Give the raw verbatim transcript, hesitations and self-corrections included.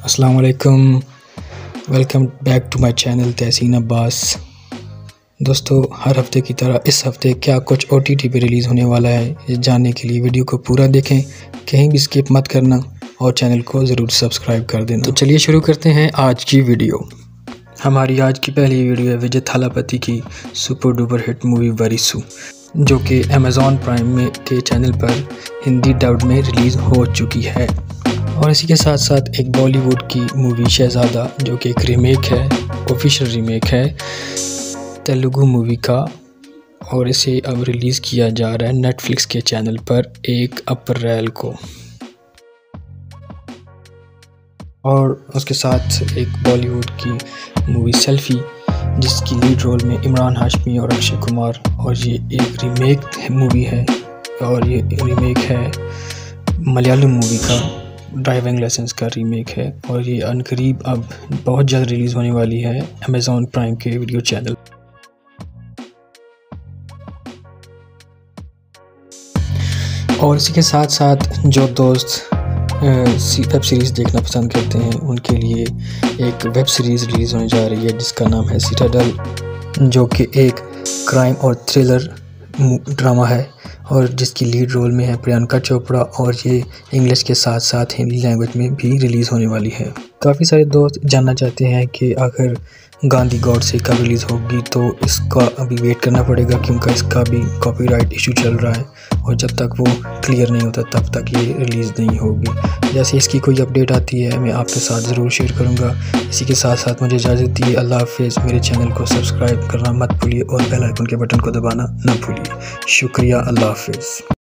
अस्सलाम वालेकुम, welcome back to my channel Tehseen Abbas. दोस्तों, हर हफ्ते की तरह इस हफ्ते क्या कुछ ओ टी टी पे रिलीज़ होने वाला है ये जानने के लिए वीडियो को पूरा देखें, कहीं भी स्किप मत करना और चैनल को ज़रूर सब्सक्राइब कर देना। तो चलिए शुरू करते हैं आज की वीडियो। हमारी आज की पहली वीडियो है विजय थालापति की super duper hit movie Varisu, जो कि अमेज़ॉन प्राइम में के चैनल पर हिंदी डब्ड में रिलीज़ हो चुकी है। और इसी के साथ साथ एक बॉलीवुड की मूवी शहज़ादा, जो कि एक रीमेक है, ऑफिशियल रीमेक है तेलुगु मूवी का, और इसे अब रिलीज़ किया जा रहा है नेटफ्लिक्स के चैनल पर एक अप्रैल को। और उसके साथ एक बॉलीवुड की मूवी सेल्फी, जिसकी लीड रोल में इमरान हाशमी और अक्षय कुमार, और ये एक रीमेक मूवी है और ये रीमेक है मलयालम मूवी का, ड्राइविंग लाइसेंस का रीमेक है। और ये अनकरीब अब बहुत जल्द रिलीज़ होने वाली है अमेज़ॉन प्राइम के वीडियो चैनल। और इसी के साथ साथ जो दोस्त वेब सीरीज़ देखना पसंद करते हैं उनके लिए एक वेब सीरीज़ रिलीज़ होने जा रही है जिसका नाम है सिटाडेल, जो कि एक क्राइम और थ्रिलर ड्रामा है और जिसकी लीड रोल में है प्रियंका चोपड़ा, और ये इंग्लिश के साथ साथ हिंदी लैंग्वेज में भी रिलीज़ होने वाली है। काफ़ी सारे दोस्त जानना चाहते हैं कि आखिर गांधी गॉडसे कब रिलीज़ होगी, तो इसका अभी वेट करना पड़ेगा क्योंकि इसका भी कॉपीराइट इशू चल रहा है और जब तक वो क्लियर नहीं होता तब तक ये रिलीज़ नहीं होगी। जैसे इसकी कोई अपडेट आती है मैं आपके साथ ज़रूर शेयर करूँगा। इसी के साथ साथ मुझे इजाज़त दीजिए। अल्लाह हाफ़िज़। मेरे चैनल को सब्सक्राइब करना मत भूलिए और बेल आइकन के बटन को दबाना न भूलिए। शुक्रिया। अल्लाह हाफ़िज़।